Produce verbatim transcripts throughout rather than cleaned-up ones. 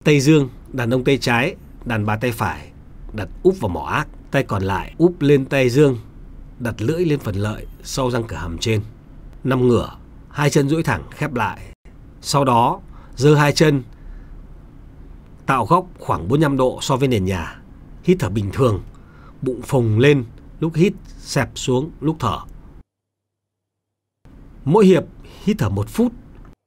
Tay dương, đàn ông tay trái, đàn bà tay phải đặt úp vào mỏ ác, tay còn lại úp lên tay dương, đặt lưỡi lên phần lợi sau răng cửa hàm trên. Nằm ngửa, hai chân duỗi thẳng khép lại. Sau đó giơ hai chân tạo góc khoảng bốn mươi lăm độ so với nền nhà. Hít thở bình thường, bụng phồng lên lúc hít, xẹp xuống lúc thở. Mỗi hiệp hít thở một phút.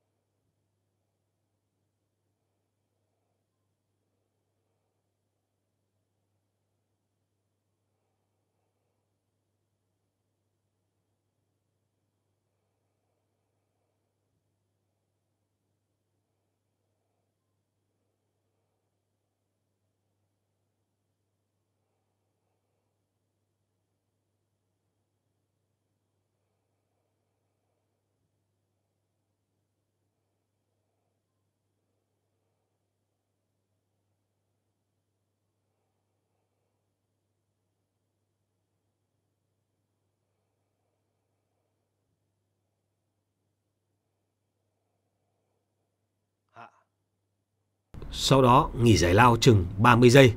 Sau đó nghỉ giải lao chừng ba mươi giây.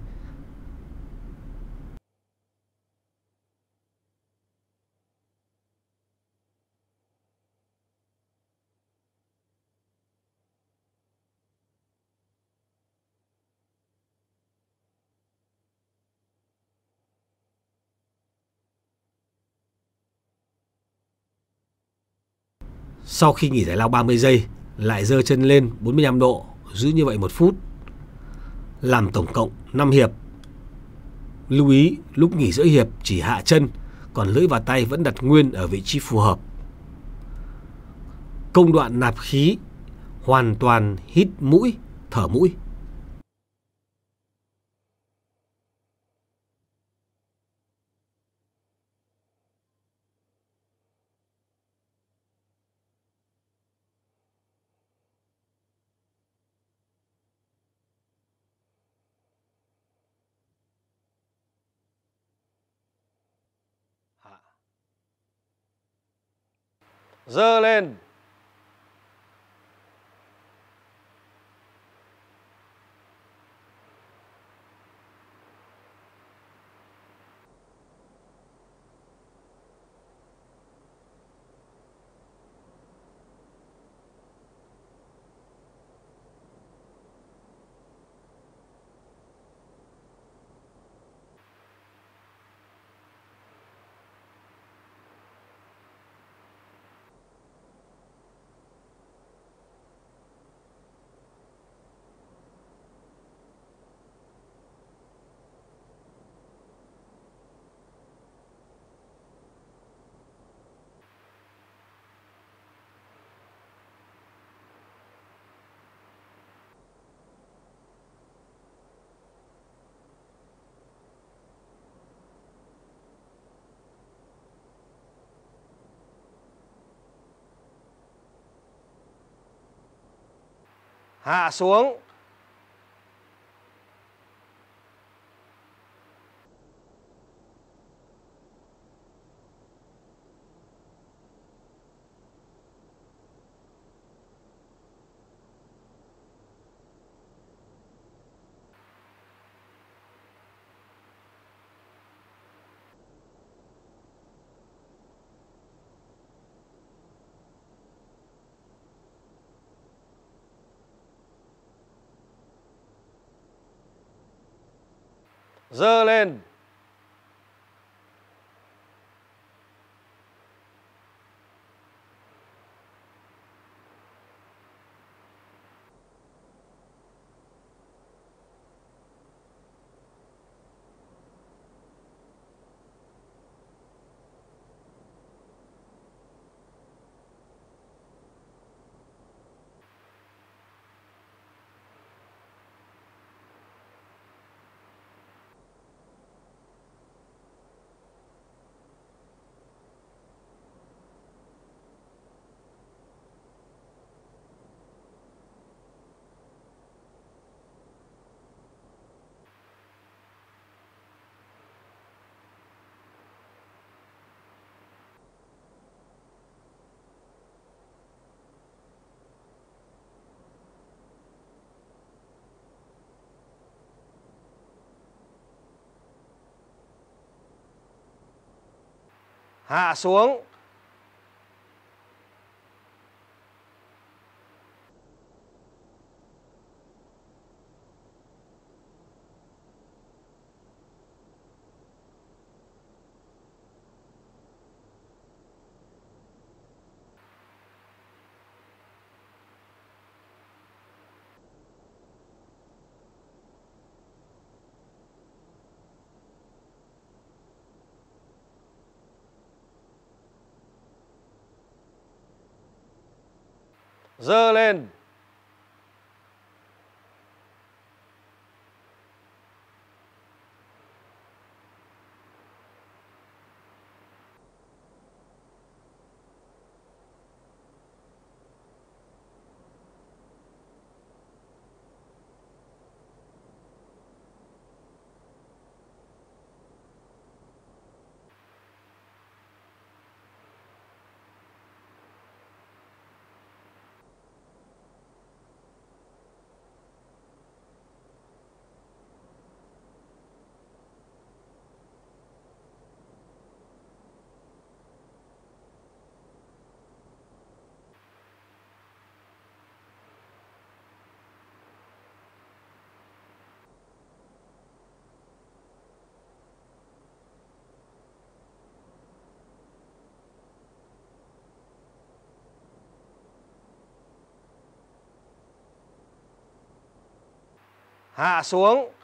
Sau khi nghỉ giải lao ba mươi giây, lại giơ chân lên bốn mươi lăm độ, giữ như vậy một phút. Làm tổng cộng năm hiệp. Lưu ý lúc nghỉ giữa hiệp chỉ hạ chân, còn lưỡi và tay vẫn đặt nguyên ở vị trí phù hợp. Công đoạn nạp khí hoàn toàn hít mũi, thở mũi. Giơ lên. Hạ xuống. Giơ lên. Hạ xuống. Giơ lên. Hạ xuống.